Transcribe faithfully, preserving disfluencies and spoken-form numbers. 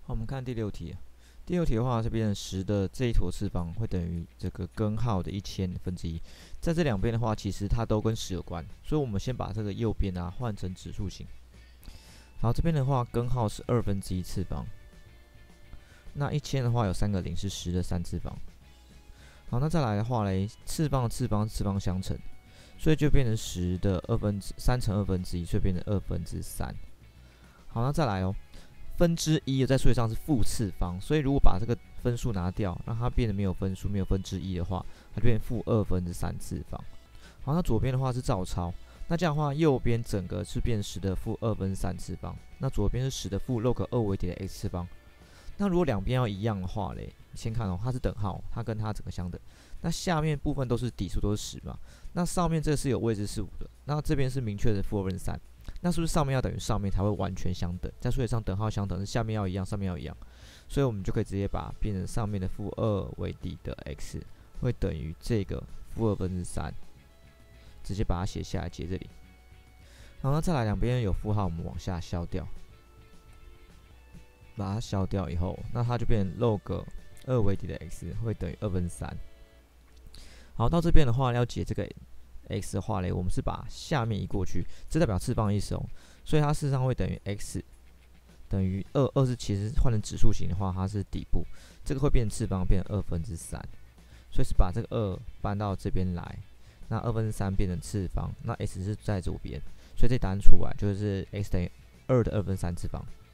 好，我们看第六题。第六题的话，这边十的这一坨次方会等于这个根号的一千分之一。在这两边的话，其实它都跟十有关，所以我们先把这个右边啊换成指数型。好，这边的话根号是二分之一次方，那一千的话有三个零是十的三次方。好，那再来的话嘞，次方的次方次方相乘，所以就变成十的二分之三乘二分之一，所以变成二分之三。好，那再来哦。分之一在数学上是负次方，所以如果把这个分数拿掉，让它变得没有分数，没有分之一的话，它就变负二分之三次方。好，那左边的话是照抄，那这样的话右边整个是变十的负二分之三次方，那左边是十的负 log 二维点的 x 次方。那如果两边要一样的话嘞，先看哦，它是等号，它跟它整个相等。那下面部分都是底数都是十嘛，那上面这个是有位置是五的，那这边是明确的负二分之三。那是不是上面要等于上面才会完全相等？在数学上等号相等是下面要一样，上面要一样，所以我们就可以直接把变成上面的负二为底的 x 会等于这个负二分之三，直接把它写下来，接这里。然后再来两边有负号，我们往下消掉，把它消掉以后，那它就变成 log 二为底的 x 会等于二分之三。好，到这边的话要解这个x 的话嘞，我们是把下面移过去，这代表次方的意思哦，所以它事实上会等于 x 等于二，二是其实换成指数型的话，它是底部，这个会变成次方，变成二分之三，所以是把这个二搬到这边来，那二分之三变成次方，那 x 是在左边，所以这答案出来就是 x 等于二的二分之三次方。